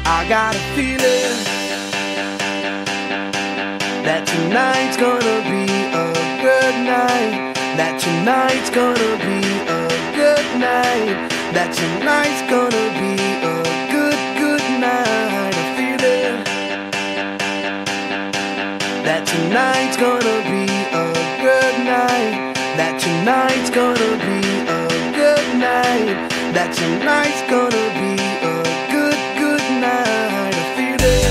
I got a feeling that tonight's gonna be a good night. That tonight's gonna be a good night. That tonight's gonna be a good night. A feeling that tonight's gonna be a good night. That tonight's gonna be a good night. That tonight's gonna be a good night. A feeling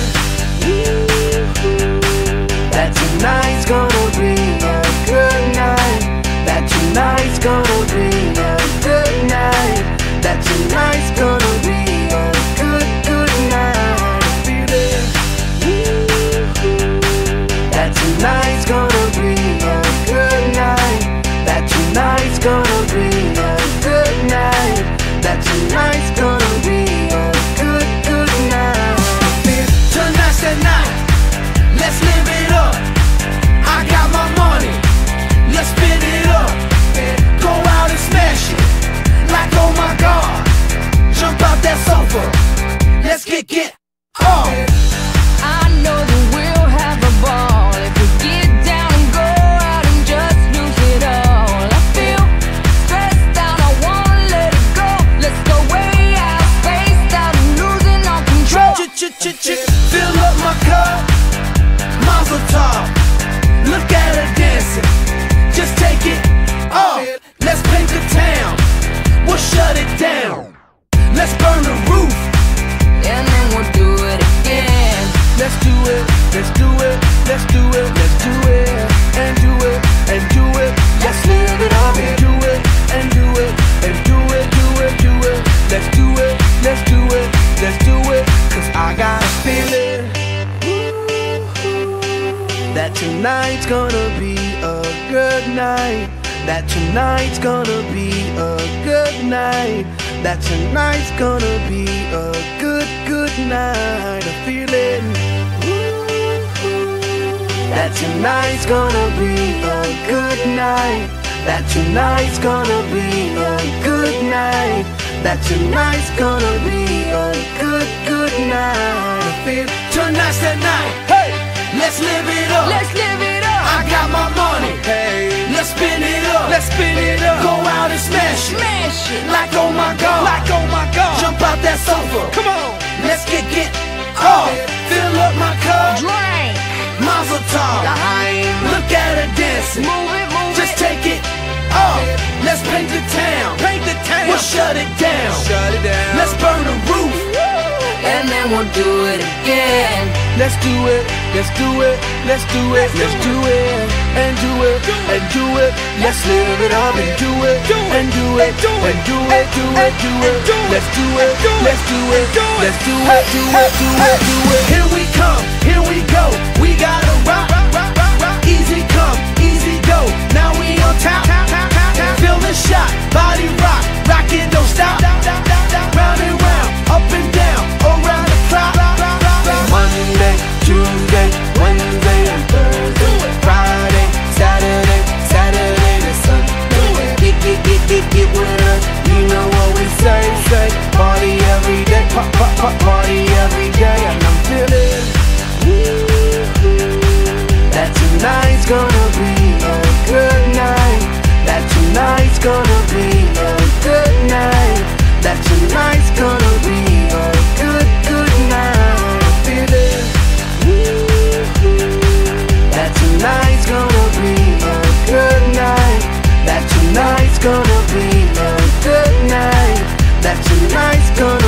that tonight's gonna be a good night. That tonight's gonna be a good night. That tonight's gonna be a good night. A feeling that tonight's gonna be a good night. That tonight's gonna be a good night. That tonight's gonna be a good night. Tonight's the night, let's live it up. I got my money, let's spin it up. Go out and smash it, like oh my God. Jump out that sofa, let's get off. I know that we'll have a ball if we get down and go out and just lose it all. I feel stressed out, I wanna let it go. Let's go way out, spaced out and losing all control. Fill up my cup, mazel tov. Look at her dancing, just take it off. Let's paint the town, we'll shut it down. Let's burn the roof, And then we'll do it again. let's do it, let's do it, let's do it, let's do it, and do it, and do it. Let's live it up and do it, and do it, and do it, do it, do it. Let's do it, let's do it, let's do it. Cause I got a feeling that tonight's gonna be a good night. That tonight's gonna be a good night. That tonight's gonna be a good night. A feeling that tonight's gonna be a good night. That tonight's gonna be a good night. That tonight's gonna be a good night. I feel tonight's the night. Hey, let's live it up. Let's live it up. I got my money. Hey, let's spin it up. Let's spin it up. Go out and smash it. Smash it. Like oh my God. Like oh my God. Jump out that sofa. Come on. Let's get off. Fill up my cup. Drink. Mazel tov. Look at her dancing. Move it, move Just it. take it off. Let's paint the town. Paint the town. We'll shut it down. Shut it down. Let's burn the roof. And then we'll do it again. Let's do it. Let's do it. Let's do it. Let's do it. And do it. And do it. Let's live it up and do it. And do it. And do it. Do it. Do it. Let's do it. Let's do it. Let's do it. Do it. Do it. Do it. Here we come. Here we go. We gotta rock. Easy come. Easy go. Now we on top. Feel the shot. Body rock. Rock it. Don't stop. Round and round. Up and down. Around the clock. Monday, Tuesday, Wednesday, and Thursday, Friday, Saturday, Saturday to Sunday. Get with us. You know what we say. Party every day. Party every day. And I'm feeling that tonight's gonna be a good night. That tonight's gonna be a good night. That tonight's gonna be a good night. I feel it. That tonight's gonna be a good night. That tonight's gonna be a good night. That tonight's gonna